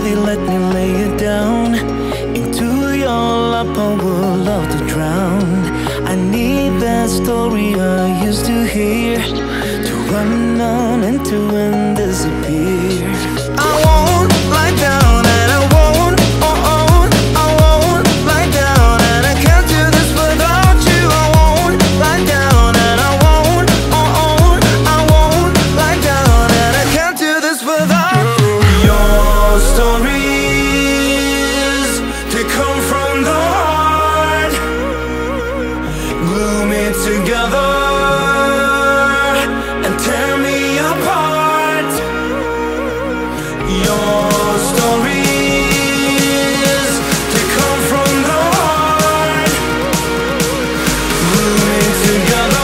heavy, let me lay it down. Into your lap I would love to drown. I need that story I used to hear, to run on and to end disappear. I won't lie down and I won't, I won't lie down, and I can't do this without you. I won't lie down and I won't, I won't lie down, and I can't do this without you. Your stories, they come from the heart, glue me together and tear me apart. Your stories, they come from the heart, glue me together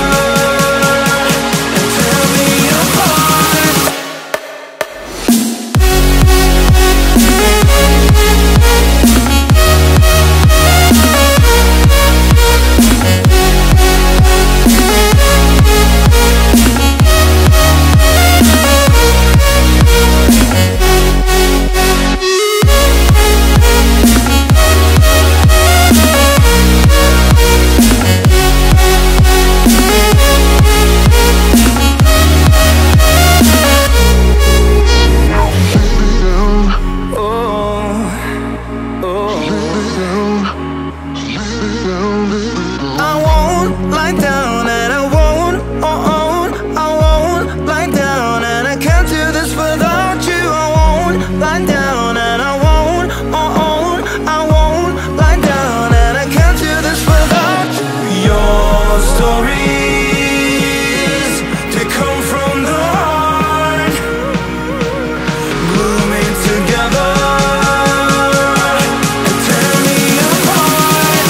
and tear me apart. I won't lie down and I won't, I won't lie down, and I can't do this without you. I won't lie down and I won't, I won't lie down, and I can't do this without you. Your stories, they come from the heart, glue me together and tear me apart.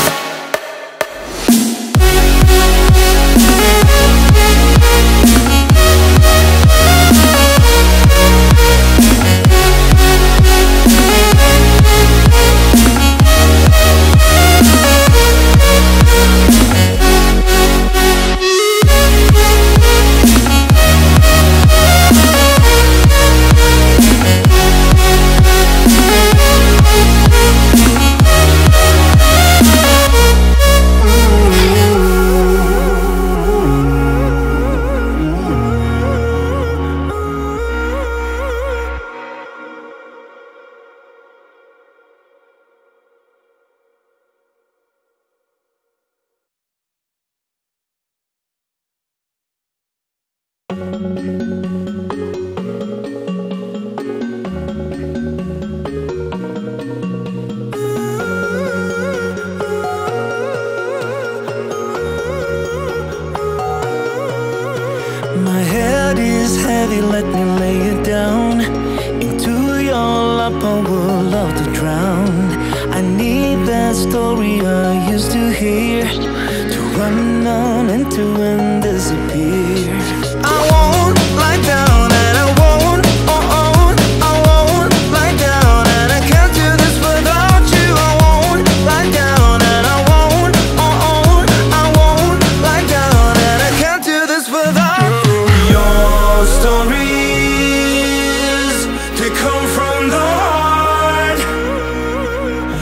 My head is heavy, let me lay it down. Into your lap I would love to drown. I need that story I used to hear, to run on and to end disappear. I won't lie down and I won't, I won't lie down, and I can't do this without you. I won't lie down and I won't, I won't lie down, and I can't do this without you. Your stories, they come from the heart,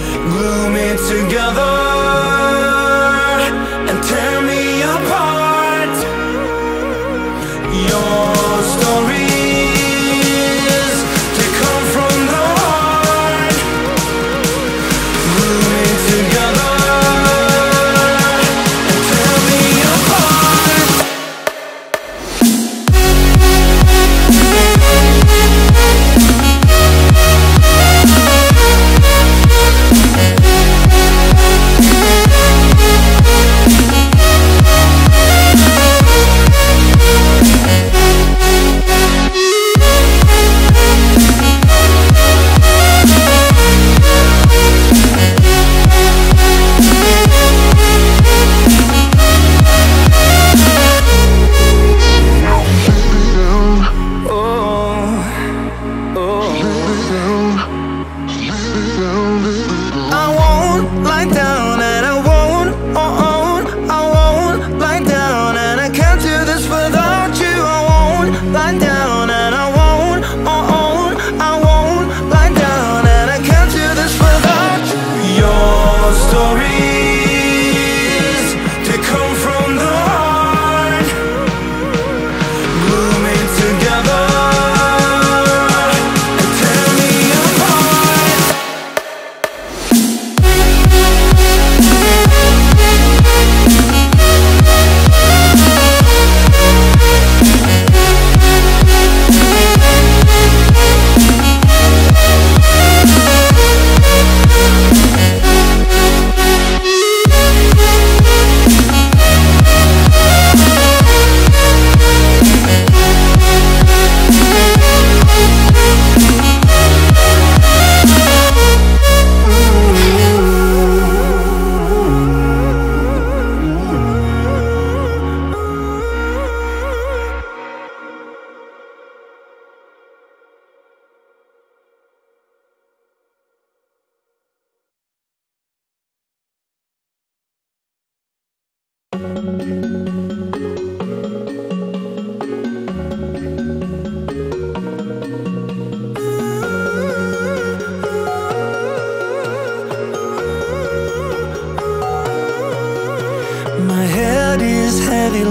glue me together and tear me apart.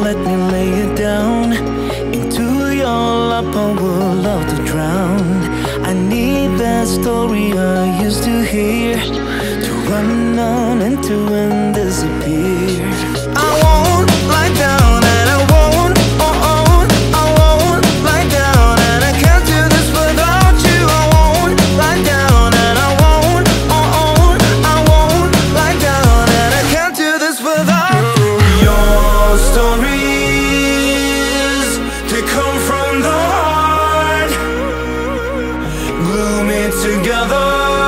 let me lay it down. Into your lap I would love to drown. I need that story I used to hear, to run on and to end disappear. I won't lie down and I won't, I won't lie down, and I can't do this without you. I won't lie down and I won't, I won't lie down, and I can't do this without you. Your stories, they come from the heart, glue me together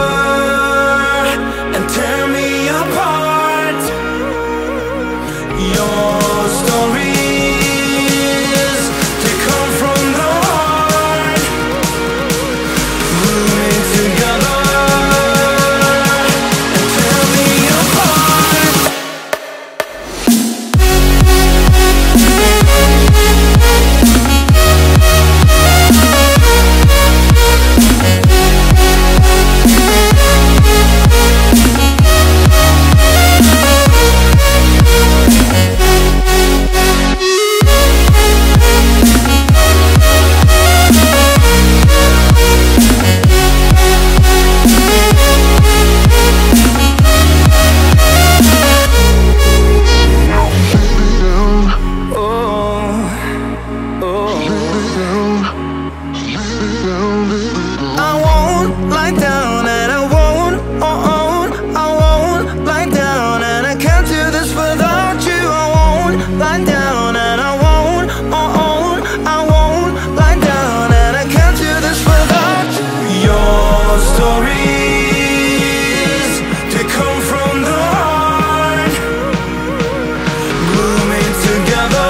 and tear me apart. Your stories, they come from the heart, glue me together and tear me apart. I won't lie down and I won't, I won't lie down, and I can't do this without you. I won't lie down and I won't, I won't lie down, and I can't do this without you. Your stories, they come from the heart, glue me together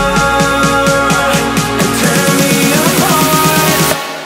and tear me apart.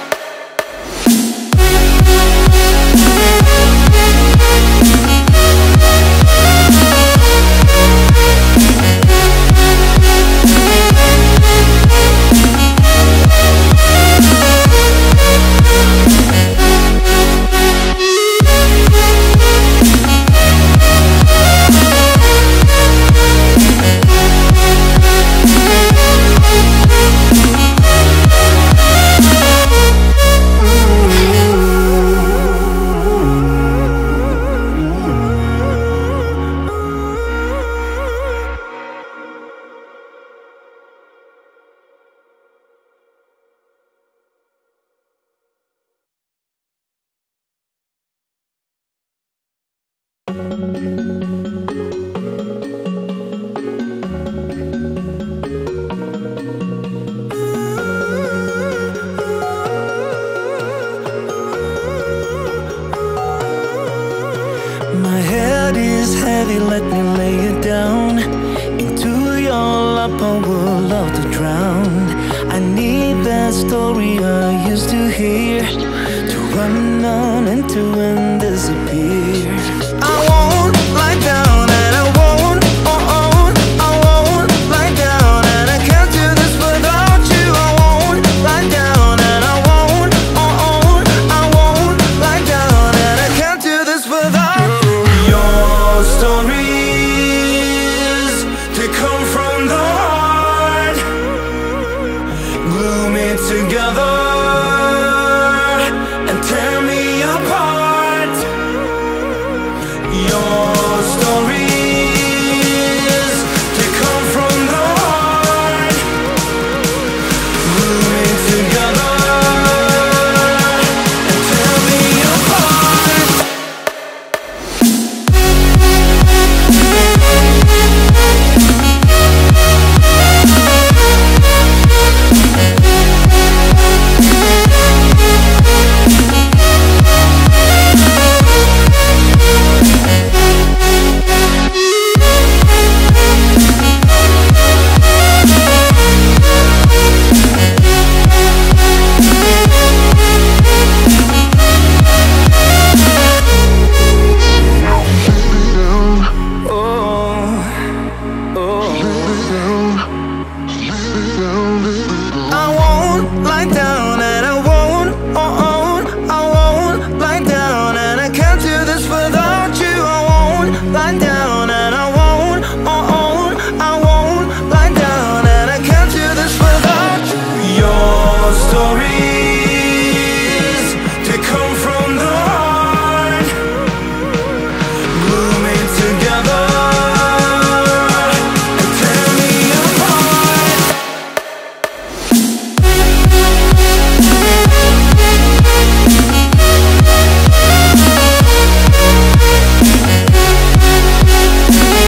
My head is heavy, let me lay it down. Into your lap I would love to drown. I need that story I used to hear, to run on and to end